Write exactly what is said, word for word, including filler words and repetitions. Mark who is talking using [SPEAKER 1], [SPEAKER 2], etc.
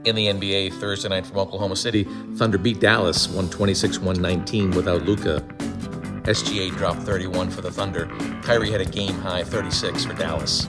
[SPEAKER 1] In the N B A, Thursday night from Oklahoma City, Thunder beat Dallas one twenty-six one nineteen without Luka. S G A dropped thirty-one for the Thunder. Kyrie had a game-high thirty-six for Dallas.